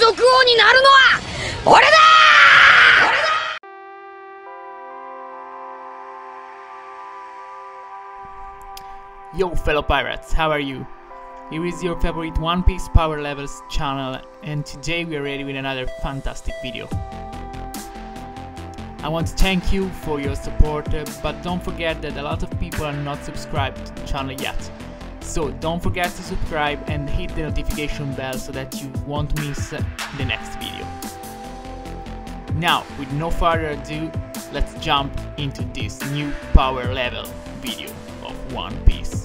族王になるのは俺だー。 Yo fellow pirates, how are you? Here is your favorite One Piece Power Levels channel, and today we are ready with another fantastic video. I want to thank you for your support, but don't forget that a lot of people are not subscribed to the channel yet. So don't forget to subscribe and hit the notification bell so that you won't miss the next video. Now, with no further ado, let's jump into this new power level video of One Piece.